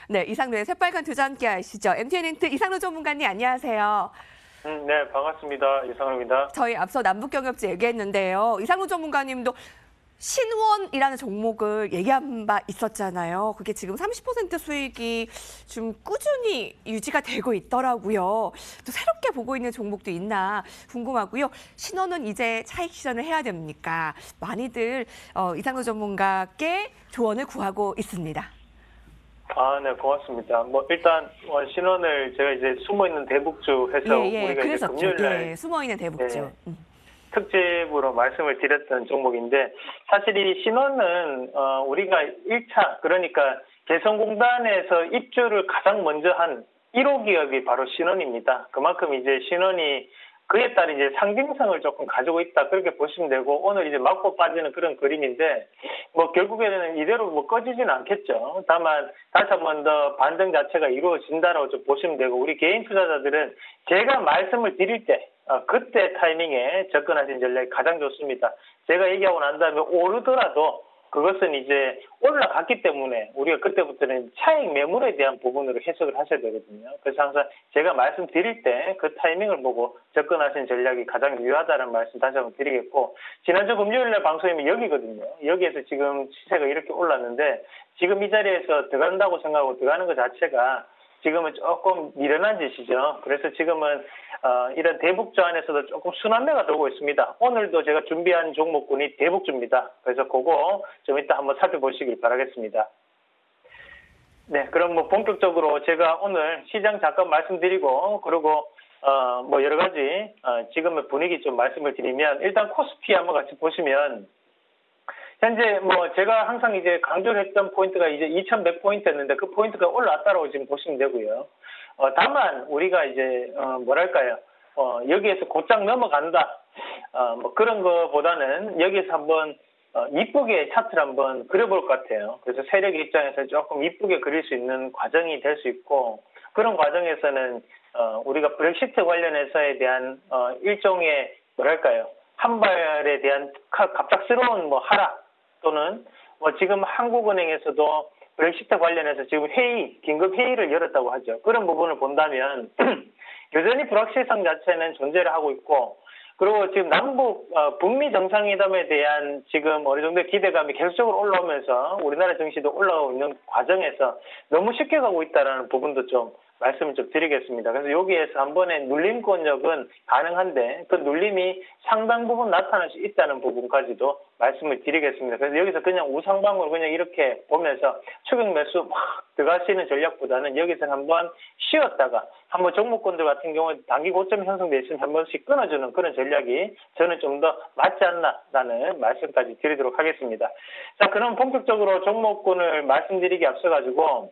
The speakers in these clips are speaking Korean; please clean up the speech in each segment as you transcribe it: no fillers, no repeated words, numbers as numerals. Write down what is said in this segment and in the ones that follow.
네, 이상로의 새빨간 투자 함께 하시죠. MTN인트 이상로 전문가님 안녕하세요. 네, 반갑습니다. 이상로입니다. 저희 앞서 남북경협지 얘기했는데요. 이상로 전문가님도 신원이라는 종목을 얘기한 바 있었잖아요. 그게 지금 30% 수익이 좀 꾸준히 유지가 되고 있더라고요. 또 새롭게 보고 있는 종목도 있나 궁금하고요. 신원은 이제 차익 실현을 해야 됩니까? 많이들 이상로 전문가께 조언을 구하고 있습니다. 네, 고맙습니다. 일단 신원을 제가 이제 숨어 있는 대북주 해서 우리가 이제 금요일 날 숨어 있는 대북주. 특집으로 말씀을 드렸던 종목인데 사실 이 신원은 우리가 1차 그러니까 개성공단에서 입주를 가장 먼저 한 1호 기업이 바로 신원입니다. 그만큼 이제 신원이 그에 따른 이제 상징성을 조금 가지고 있다 그렇게 보시면 되고 오늘 이제 맞고 빠지는 그런 그림인데 결국에는 이대로 꺼지지는 않겠죠. 다만 다시 한 번 더 반등 자체가 이루어진다라고 좀 보시면 되고 우리 개인 투자자들은 제가 말씀을 드릴 때 그때 타이밍에 접근하신 전략이 가장 좋습니다. 제가 얘기하고 난 다음에 오르더라도 그것은 이제 올라갔기 때문에 우리가 그때부터는 차익 매물에 대한 부분으로 해석을 하셔야 되거든요. 그래서 항상 제가 말씀드릴 때 그 타이밍을 보고 접근하신 전략이 가장 유효하다는 말씀 다시 한번 드리겠고 지난주 금요일날 방송이면 여기거든요. 여기에서 지금 시세가 이렇게 올랐는데 지금 이 자리에서 들어간다고 생각하고 들어가는 것 자체가 지금은 조금 미련한 짓이죠. 그래서 지금은 이런 대북주 안에서도 조금 순환매가 돌고 있습니다. 오늘도 제가 준비한 종목군이 대북주입니다. 그래서 그거 좀 이따 한번 살펴보시길 바라겠습니다. 네, 그럼 본격적으로 제가 오늘 시장 잠깐 말씀드리고 그리고 여러 가지 지금의 분위기 좀 말씀을 드리면 일단 코스피 한번 같이 보시면 현재 제가 항상 이제 강조를 했던 포인트가 이제 2100포인트였는데 그 포인트가 올라왔다라고 지금 보시면 되고요. 다만 우리가 이제 여기에서 곧장 넘어간다. 그런 거보다는 여기에서 한번 이쁘게 차트를 한번 그려볼 것 같아요. 그래서 세력의 입장에서 조금 이쁘게 그릴 수 있는 과정이 될 수 있고 그런 과정에서는 우리가 브렉시트 관련해서에 대한 일종의 한 발에 대한 갑작스러운 하락 또는 지금 한국은행에서도 브렉시트 관련해서 지금 긴급 회의를 열었다고 하죠. 그런 부분을 본다면 여전히 불확실성 자체는 존재를 하고 있고 그리고 지금 북미 정상회담에 대한 지금 어느 정도의 기대감이 계속적으로 올라오면서 우리나라 증시도 올라가고 있는 과정에서 너무 쉽게 가고 있다는 부분도 좀 말씀을 좀 드리겠습니다. 그래서 여기에서 한 번의 눌림권역은 가능한데 그 눌림이 상당 부분 나타날 수 있다는 부분까지도 말씀을 드리겠습니다. 그래서 여기서 그냥 우상방으로 그냥 이렇게 보면서 추격 매수 막 들어가시는 전략보다는 여기서 한번 쉬었다가 한번 종목군들 같은 경우에 단기 고점이 형성되어 있으면 한 번씩 끊어주는 그런 전략이 저는 좀 더 맞지 않나라는 말씀까지 드리도록 하겠습니다. 자, 그럼 본격적으로 종목군을 말씀드리기 앞서가지고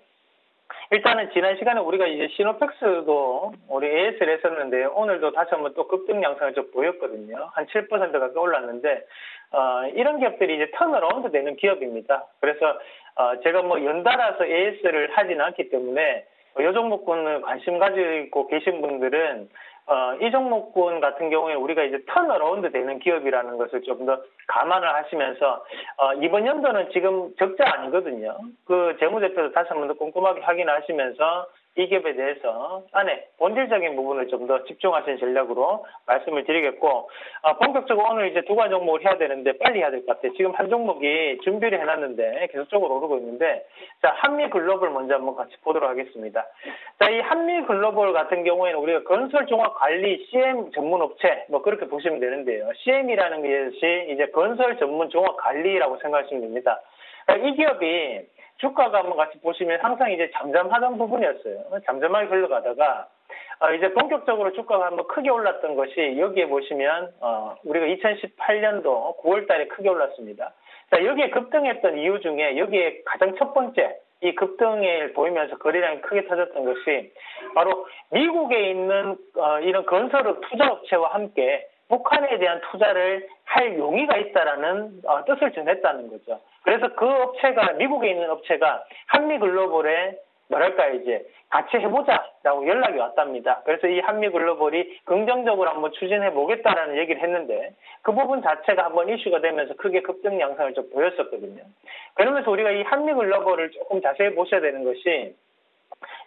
일단은 지난 시간에 우리가 이제 시노펙스도 우리 AS를 했었는데 오늘도 다시 한번 또 급등 양상을 좀 보였거든요. 한 7% 가까이 올랐는데 이런 기업들이 이제 턴어라운드 되는 기업입니다. 그래서 제가 연달아서 AS를 하지는 않기 때문에 이 종목군을 관심 가지고 계신 분들은 이 종목군 같은 경우에 우리가 이제 턴어라운드 되는 기업이라는 것을 좀 더 감안을 하시면서 이번 연도는 지금 적자 아니거든요. 그 재무제표도 다시 한번 더 꼼꼼하게 확인하시면서 이 기업에 대해서 안에 본질적인 부분을 좀 더 집중하시는 전략으로 말씀을 드리겠고 본격적으로 오늘 이제 두 가지 종목을 해야 되는데 빨리 해야 될 것 같아요. 지금 한 종목이 준비를 해놨는데 계속적으로 오르고 있는데 자 한미글로벌 먼저 한번 같이 보도록 하겠습니다. 자, 이 한미글로벌 같은 경우에는 우리가 건설종합관리 CM 전문업체 그렇게 보시면 되는데요. CM이라는 것이 이제 건설 전문 종합관리라고 생각하시면 됩니다. 이 기업이 주가가 한번 같이 보시면 항상 이제 잠잠하던 부분이었어요. 잠잠하게 흘러가다가 이제 본격적으로 주가가 한번 크게 올랐던 것이 여기에 보시면 우리가 2018년도 9월 달에 크게 올랐습니다. 자, 여기에 급등했던 이유 중에 여기에 가장 첫 번째 이 급등을 보이면서 거래량이 크게 터졌던 것이 바로 미국에 있는 이런 건설업 투자업체와 함께 북한에 대한 투자를 할 용의가 있다라는 뜻을 전했다는 거죠. 그래서 그 업체가 미국에 있는 업체가 한미글로벌에 이제 같이 해보자라고 연락이 왔답니다. 그래서 이 한미글로벌이 긍정적으로 한번 추진해 보겠다라는 얘기를 했는데 그 부분 자체가 한번 이슈가 되면서 크게 급등 양상을 좀 보였었거든요. 그러면서 우리가 이 한미글로벌을 조금 자세히 보셔야 되는 것이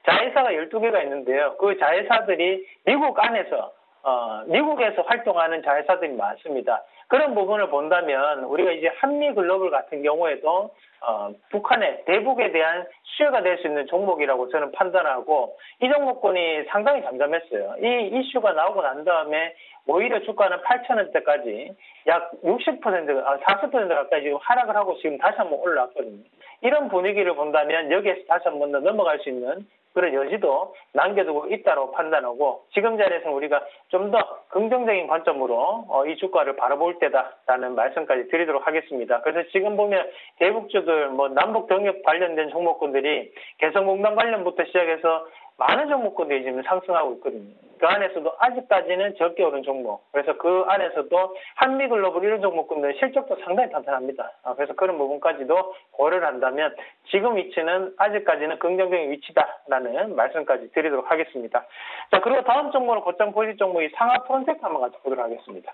자회사가 12개가 있는데요. 그 자회사들이 미국 안에서 미국에서 활동하는 자회사들이 많습니다. 그런 부분을 본다면 우리가 이제 한미글로벌 같은 경우에도 북한의 대북에 대한 수혜가 될 수 있는 종목이라고 저는 판단하고 이 종목군이 상당히 잠잠했어요. 이 이슈가 나오고 난 다음에 오히려 주가는 8,000원대까지 약 60%, 40% 가까이 지금 하락을 하고 지금 다시 한번 올라왔거든요. 이런 분위기를 본다면 여기에서 다시 한번 더 넘어갈 수 있는 그런 여지도 남겨두고 있다고 판단하고 지금 자리에서 우리가 좀 더 긍정적인 관점으로 이 주가를 바라볼 때다라는 말씀까지 드리도록 하겠습니다. 그래서 지금 보면 대북주들 남북 동역 관련된 종목군들이 개성공단 관련부터 시작해서 많은 종목군들이 지금 상승하고 있거든요. 그 안에서도 아직까지는 적게 오른 종목. 그래서 그 안에서도 한미글로벌 이런 종목군들 실적도 상당히 탄탄합니다. 그래서 그런 부분까지도 고려를 한다면 지금 위치는 아직까지는 긍정적인 위치다라는 말씀까지 드리도록 하겠습니다. 자, 그리고 다음 종목은 고점 보실 종목이 상하프론테크 한번 같이 보도록 하겠습니다.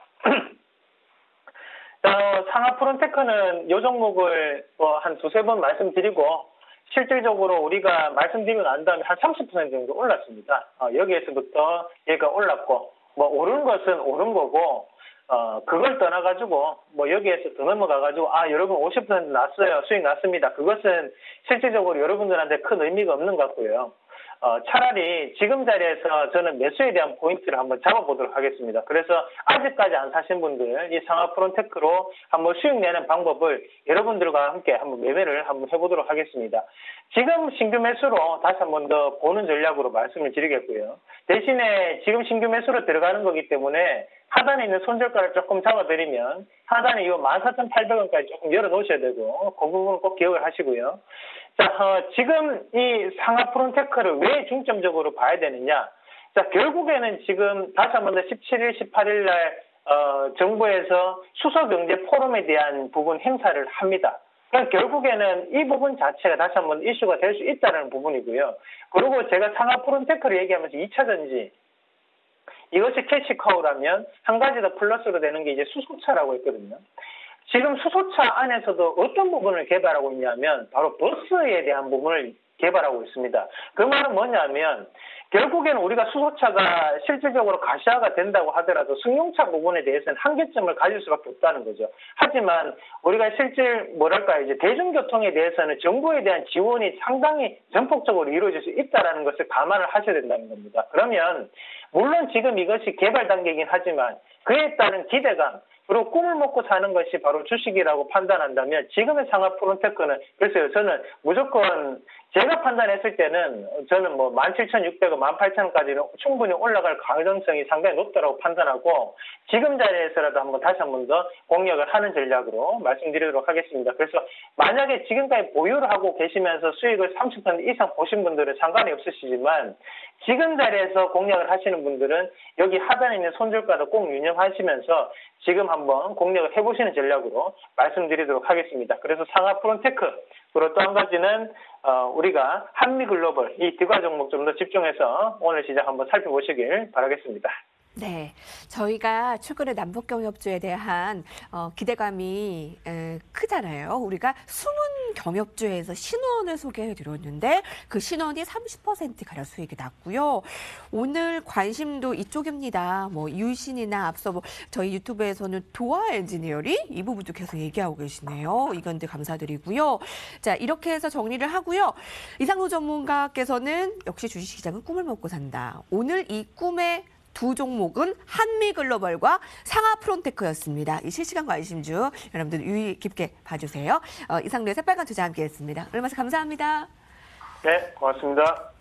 자, 상하프론테크는 이 종목을 한 두세 번 말씀드리고 실질적으로 우리가 말씀드리고 난 다음에 한 30% 정도 올랐습니다. 여기에서부터 얘가 올랐고, 오른 것은 오른 거고, 그걸 떠나가지고, 여기에서 더 넘어가가지고, 여러분 50% 났어요. 수익 났습니다. 그것은 실질적으로 여러분들한테 큰 의미가 없는 것 같고요. 차라리 지금 자리에서 저는 매수에 대한 포인트를 한번 잡아보도록 하겠습니다. 그래서 아직까지 안 사신 분들 이 상하프론테크로 한번 수익 내는 방법을 여러분들과 함께 한번 매매를 한번 해보도록 하겠습니다. 지금 신규 매수로 다시 한번 더 보는 전략으로 말씀을 드리겠고요. 대신에 지금 신규 매수로 들어가는 거기 때문에 하단에 있는 손절가를 조금 잡아드리면 하단에 이 14,800원까지 조금 열어놓으셔야 되고 그 부분은 꼭 기억을 하시고요. 자, 지금 이 상하프론테크를 왜 중점적으로 봐야 되느냐? 자, 결국에는 지금 다시 한번 더 17일, 18일 날 정부에서 수소경제 포럼에 대한 부분 행사를 합니다. 그러니까 결국에는 이 부분 자체가 다시 한번 이슈가 될 수 있다는 부분이고요. 그리고 제가 상하프론테크를 얘기하면서 2차전지 이것이 캐시카우라면 한 가지 더 플러스로 되는 게 이제 수소차라고 했거든요. 지금 수소차 안에서도 어떤 부분을 개발하고 있냐면 바로 버스에 대한 부분을 개발하고 있습니다. 그 말은 뭐냐면 결국에는 우리가 수소차가 실질적으로 가시화가 된다고 하더라도 승용차 부분에 대해서는 한계점을 가질 수밖에 없다는 거죠. 하지만 우리가 이제 대중교통에 대해서는 정부에 대한 지원이 상당히 전폭적으로 이루어질 수 있다는 것을 감안을 하셔야 된다는 겁니다. 그러면 물론 지금 이것이 개발 단계이긴 하지만 그에 따른 기대감 그리고 꿈을 먹고 사는 것이 바로 주식이라고 판단한다면 지금의 상하프론테크는 글쎄요, 저는 무조건 제가 판단했을 때는 저는 17,600원, 18,000원까지는 충분히 올라갈 가능성이 상당히 높다고 판단하고 지금 자리에서라도 다시 한 번 더 공략을 하는 전략으로 말씀드리도록 하겠습니다. 그래서 만약에 지금까지 보유를 하고 계시면서 수익을 30% 이상 보신 분들은 상관이 없으시지만 지금 자리에서 공략을 하시는 분들은 여기 하단에 있는 손절가도 꼭 유념하시면서 지금 한번 공략을 해보시는 전략으로 말씀드리도록 하겠습니다. 그래서 상하프론테크 그리고 또 한 가지는 우리가 한미글로벌 이 두 가지 종목 좀 더 집중해서 오늘 시장 한번 살펴보시길 바라겠습니다. 네, 저희가 최근에 남북경협주에 대한 기대감이 크잖아요. 우리가 숨은 경협주에서 신원을 소개해드렸는데 그 신원이 30%가량 수익이 났고요. 오늘 관심도 이쪽입니다. 유신이나 앞서 저희 유튜브에서는 도화 엔지니어링 이 부분도 계속 얘기하고 계시네요. 이건데 감사드리고요. 자, 이렇게 해서 정리를 하고요. 이상로 전문가께서는 역시 주식시장은 꿈을 먹고 산다. 오늘 이 꿈의 두 종목은 한미글로벌과 상하프론테크였습니다. 이 실시간 관심주 여러분들 유의 깊게 봐주세요. 이상로의 새빨간 투자 함께했습니다. 오늘 말씀 감사합니다. 네, 고맙습니다.